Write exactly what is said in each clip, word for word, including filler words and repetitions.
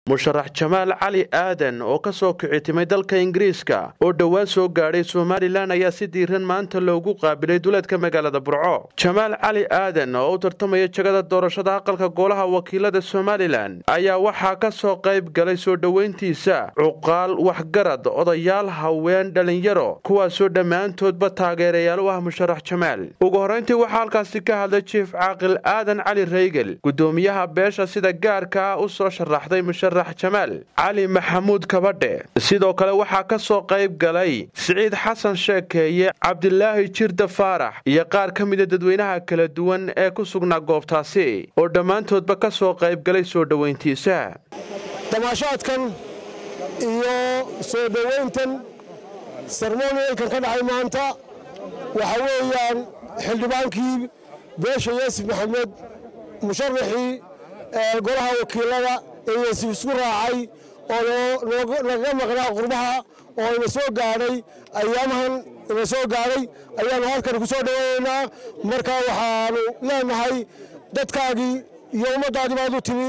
musharax Jamaal Cali Aadan oo ka soo kicitimay dalka Ingiriiska oo dhawaan soo gaadhay Somaliland ayaa si diiran maanta loogu qaabilay duleedka magaalada Burco. Jamaal Cali Aadan oo u tartamaya jagada doorashada aqalka golaha wakiilada Somaliland ayaa waxaa ka soo qayb galay soo dhaweyntiisa cuqaal waxgarad odayaal haween dhalinyaro kuwaasoo dhammaantoodba taageerayaal u ah musharax Jamaal. Ugu horeyntii waxaa halkaasi ka hadlay Chief Caaqil Aadan Cali Reygel gudoomiyaha beesha sida gaarka u soo sharaxday musharax Jamaal Cali Maxamuud Kabadhe. sidoo kale waxaa ka soo qayb galay Siciid Xasan Sheekeeye Cabdilaahi Jirda Faarax iyo qaar ka mid ah dadweynaha kala duwan ee ku sugnaa goobtaasi oo dhammaantoodba ka soo qayb galay soo dhaweyntiisa. Damaashaadkan iyo soo dhaweyntan sarmoonka ka dhacay maanta waxa weeyaan xildhibaankii beesha Yuusuf Maxamed musharaxii golaha wakiilada ee isku raacay oo laga maqnaa qurbaha oo ina soo gaaray ayaamahan ina soo gaaray ayaanu halkan ku soo dhaweynaa. marka waxaanu leenahay dadkaagii iyo ummadaadii baad u timi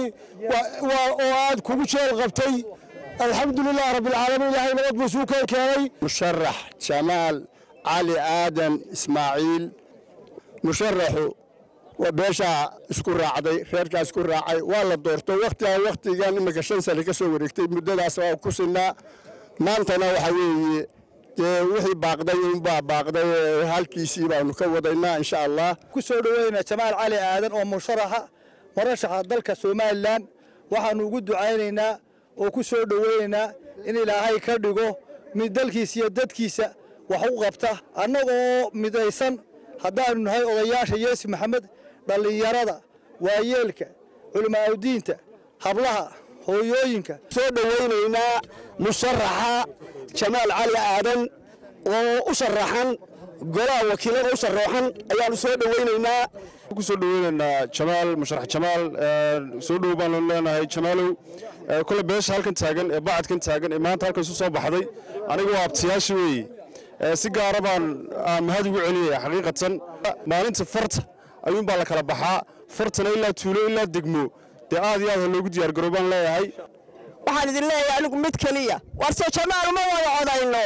oo aad kugu jeel qabtay alxamdulilah rabbil caalamiin ilaahay nabad buu suu keenay. musharax Jamaal Cali Aadan Ismaaciil musharaxu وبيشا اسكو راعدي خيركا اسكو راعي والله دورتو وقتها وقتي كان imika shan sano ka soo wareegtay muddadaas waa ku sinaa maantana waxa weeye wixii baaqday in baa baaqday halkiisii baanu ka wadaynaa insha Allah ku soo dhaweynaa Jamaal Cali Aadan oo musharaxa murashaxa dalka Somaliland waxaanu ugu ducaynaynaa oo ku soo dhaweynaa in Ilaahay ka dhigo mid dalkiisa iyo dadkiisa wax u qabta annagoo midaysan haddaanu nahay odayaasha Yuusuf Maxamed dhalinyarada waayeelka culimada diinta hablaha hooyooyinka soo dhaweynayna musharaxa Jamaal Cali Aadan oo u sharaxan golaha wakiilada u sharaxan ayaan soo dhaweynayna ku soo dhaweynayna Jamaal musharax Jamaal soo dhaw baan leenahay Jamaalow kula beesha halkan taagan ee baacadkan taagan ee maanta halkan soo baxday anigu waa abtiyaasha weey si gaar ah baan mahad ugu celiyay xaqiiqatan maalinta farta ayuun baa la kala baxaa fartana ilaa tuulo ilaa degmo de aad iyo aad loogu diyaar garoobaan leeyahay. waxaan idin leeyahay anigu mid kaliya war soo Jamaal ma wada codayno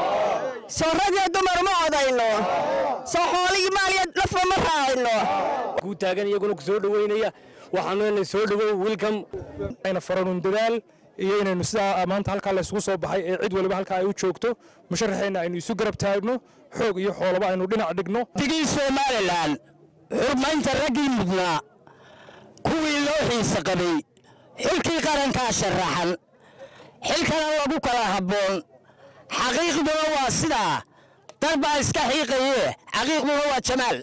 soo radiyo dumar ma codayno soo xooligi maaliyad lafa ma raacayno ku taagan iyaguna ku soo dhaweynaya waxaan leenahay soo dhawow welcome ayna faranun dadaal iyo inaynu sida maanta halka la isugu soo baxay ee cid waliba halka ay u joogto musharaxeena aynu isu garab taagno xoog iyo xoolaba aynu dhinac dhigno. digii Somaliland xurmaynta ragii mudnaa kuwii loo xiisa qabay xilkii qaranka sharaxan xilkana lagu kala haboon xaqiiqduna waa sida darba iska xiiqaye xaqiiqduna waa Jamaal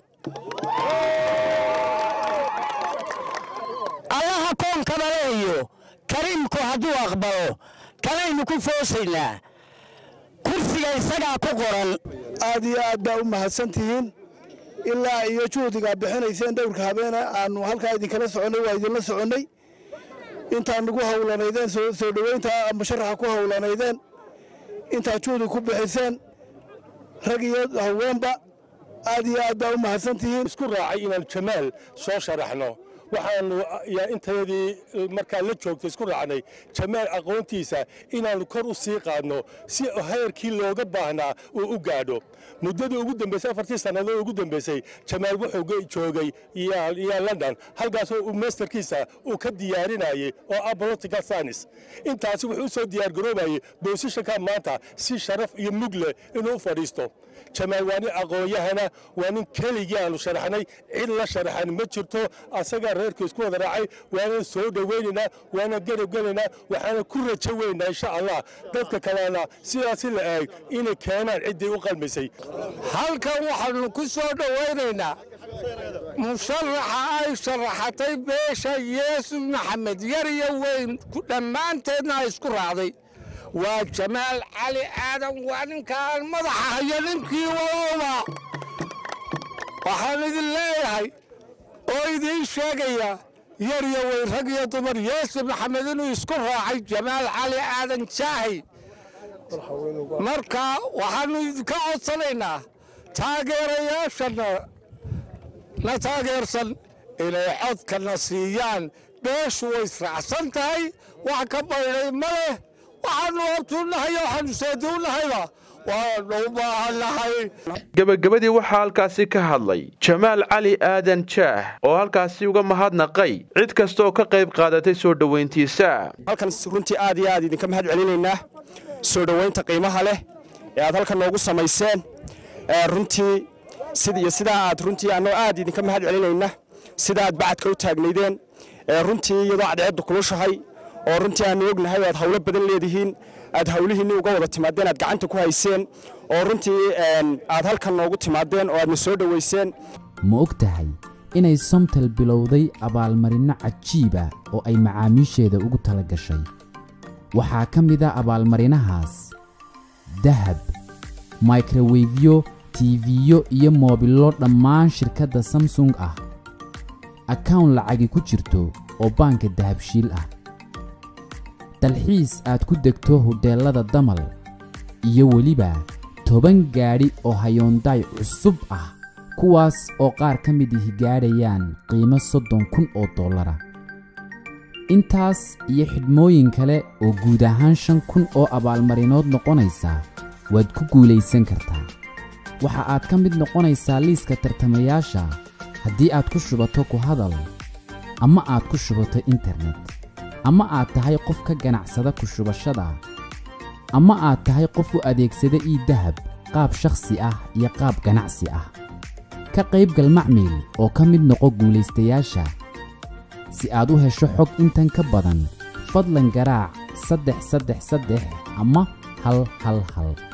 allaha koon kabaleeyo karimku hadduu aqbalo kalaynu ku foosayna kursiga isaga ku qoran. aad iyo aad baa u mahadsantihiin ilaa iyo juhdiga bixinayseen dhowrka habeena aanu halka idin kala soconay waa idin la soconay intaan ugu hawlanaydeen soo dhaweynta musharaxa ku hawlanaydeen inta juhdi ku bixiseen rag iyo haweenba aad iyo aad baa u mahadsantihiin. isku raacay inaan Jamaal soo sharaxno waxaanu yaa intayadii markaa la joogtay isku raacnay Jamaal aqoontiisa inaanu kor u sii qaadno si heerkii looga baahnaa uu u gaadho. muddadii ugu dambeysay afartii sanadood ugu dambeysay Jamaal wuxuu joogay iyo London halkaas oo masterkiisa uu ka diyaarinayay oo ah political science. intaas wuxuu soo diyaar garoobayay boosashka maanta si sharaf iyo mugle inuu fadhiisto. Jamaal waa nin aqoon-yahana waa nin keligii aanu sharaxnay cid la sharaxan ma jirto asaga reerka isku wada raacay waana soo dhaweynayna waana garab galaynaa waxaana ku rajo weynaa insha Allah dadka kalena sidaas la eeg inay keenaan cidii u qalmisay. halkan waxaanu ku soo dhaweynaynaa musharaxa ay sharaxatay beesha Yuusuf Maxamed yar iyo weyn ku dhammaanteedna isku raacday waa Jamaal Cali Aadan waa ninkaan madaxa haya ninkii walowba waxaan idin leeyahay oo idin sheegaya yar iyo weyn rag iyo dumar Yuusuf Maxamed inuu isku raacay Jamaal Cali Aadan Jaahi marka waxaanu idinka codsanaynaa taageerayaashana la taageersan inay codkana siiyaan beeshu way israacsan tahay wax ka baydhay ma leh waxaanu hortuunahay waxaanu seeduunahayba waanu u baahannahay gabagabadii waxaa halkaasi ka hadlay jamaal cali aadan jaah oo halkaasi uga mahadnaqay cid kasta oo ka qayb qaadatay soo dhoweyntiisa halkan runtii aad iyo aad idinka mahad celinaynaa soo dhoweynta qiimaha leh ee aad halkan noogu samayseen runtii sida iyo sidaa aad runtii annoo aad idinka mahad celinaynaa sida aad bacadka u taagnaydeen runtii iyadoo cadceeddu kulushahay oo runtii aanu ognahay aad hawlo badan leedihiin aad hawlihiinni uga wada timaadeen aad gacanta ku hayseen oo runtii aad halkan noogu timaadeen oo aadna soo dhowayseen ma og tahay inay Somtel bilowday abaalmarino cajiib ah oo ay macaamiisheeda ugu tala gashay waxaa ka mid ah abaalmarinahaas dahab microwave tv iyo moobilo dhammaan shirkadda Samsung ah account lacagi ku jirto oo banka dahabshiil ah dalxiis aad ku degto hoteelada damal iyo weliba toban gaari oo Hyundai cusub ah kuwaas oo qaar ka mid ah gaadhayaan qiimo soddon kun oo dollar intaas iyo xidhmooyin kale oo guud ahaan shan kun oo abaalmarinood noqonaysa waad ku guuleysan kartaa waxa aad ka mid noqonaysaa liiska tartamayaasha haddii aad ku shubato ku hadal ama aad ku shubato internet ama aad tahay qof ka ganacsada ku shubashada ama aad tahay qof u adeegsada e-dahab qaab shakhsi ah iyo qaab ganacsi ah ka qaybgal macmiil oo ka mid noqo guuleystayaasha si aad u hesho xog intan ka badan fadlan garaac saddex saddex saddex ama hal hal hal